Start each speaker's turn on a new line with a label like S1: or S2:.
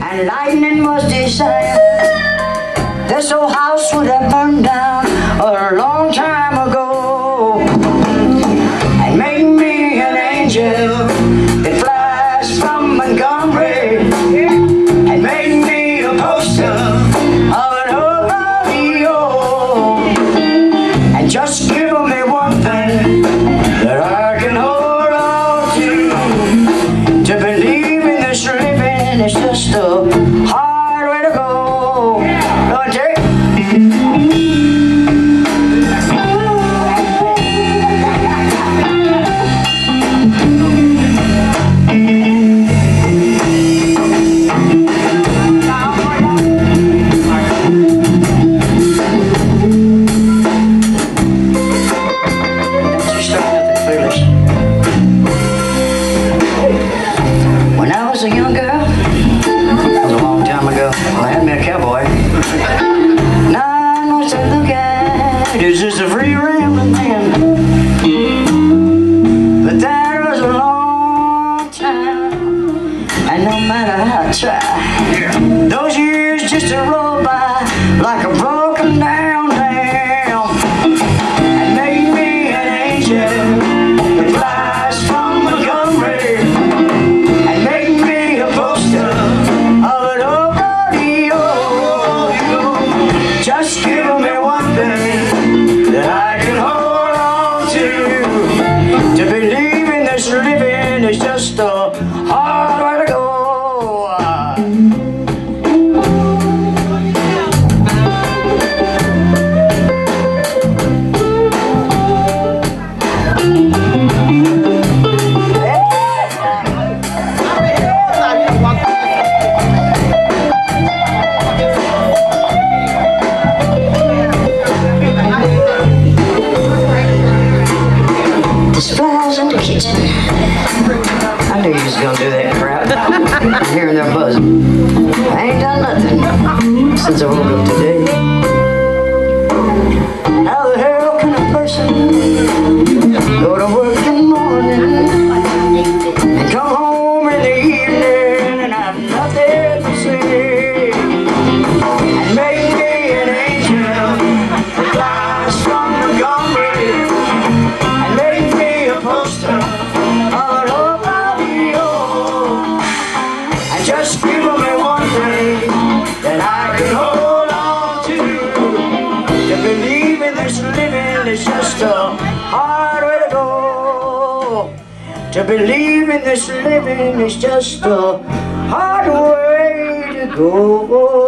S1: and lightning was desired. This old house would have burned down a long time ago, and made me an angel that flies from Montgomery, and made me a poster of an old rodeo. And just give me one thing that I can hold on to believe in this living is just a hard way to go. Go on, Terry. When I was a young girl, that was a long time ago, I had me a cowboy. Now much to look at is just a free rambling man. But that was a long time, and no matter how I try, those years just to roll by like a broken down dam, and made me an angel that flies from Montgomery, and made me a poster of an old rodeo. Just give me one thing that I can hold on to believe in this living is just a hard way to go. This flies in the kitchen. I knew you was gonna do that crap. I'm hearing that buzzing. I ain't done nothing since I woke up today. How the hell can a person go to work in the morning and come home in the evening and have nothing to say, and make me an angel that flies from Montgomery, and make me a poster of an old rodeo, and just give me one thing that I can hold on to believe in this living is just a hard way to go. To believe in this living is just a hard way to go.